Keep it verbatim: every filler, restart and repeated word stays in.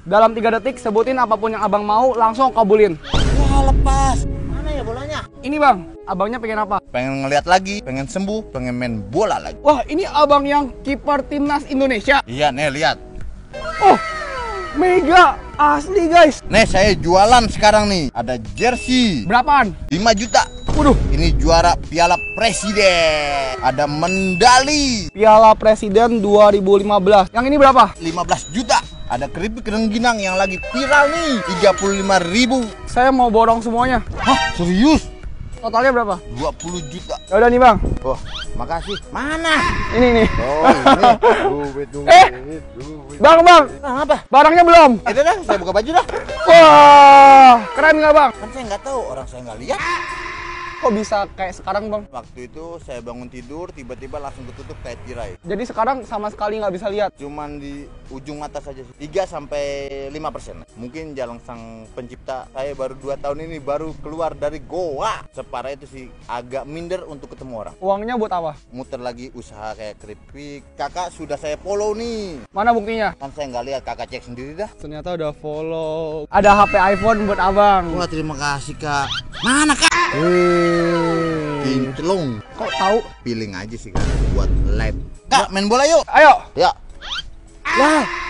Dalam tiga detik sebutin apapun yang abang mau, langsung kabulin. Wah, lepas. Mana ya bolanya? Ini bang, abangnya pengen apa? Pengen ngeliat lagi, pengen sembuh, pengen main bola lagi. Wah, ini abang yang kiper timnas Indonesia. Iya, nih lihat. Oh, mega asli guys. Nih saya jualan sekarang nih. Ada jersey. Berapaan? lima juta. Waduh, Ini juara Piala Presiden. Ada medali Piala Presiden dua ribu lima belas. Yang ini berapa? lima belas juta. Ada keripik rengginang yang lagi viral nih, tiga puluh lima ribu. Saya mau borong semuanya. Hah, serius? Totalnya berapa? dua puluh juta. Ya udah nih bang. Wah, makasih. Mana? Ini nih. Oh, ini. Duit, duit, Eh, duit. Bang, bang. Nah, apa? Barangnya belum. Itu dah, saya buka baju dah. Wah, keren nggak bang? Kan saya nggak tahu, orang saya nggak lihat. Kok bisa kayak sekarang bang? Waktu itu saya bangun tidur, tiba-tiba langsung ketutup kayak tirai. Jadi sekarang sama sekali nggak bisa lihat. Cuman di ujung mata saja sih, tiga sampai lima persen. Mungkin jalan sang pencipta, saya baru dua tahun ini baru keluar dari goa. Separah itu sih, agak minder untuk ketemu orang. Uangnya buat apa? Muter lagi usaha kayak keripik. Kakak sudah saya follow nih. Mana buktinya? Kan saya nggak lihat, kakak cek sendiri dah. Ternyata udah follow. Ada H P iPhone buat abang. Wah, terima kasih kak. Mana kak? Wih. Kinclong. Kok tahu? Feeling aja sih kak, buat live. Kak, main bola yuk. Ayo. Ya. Lah,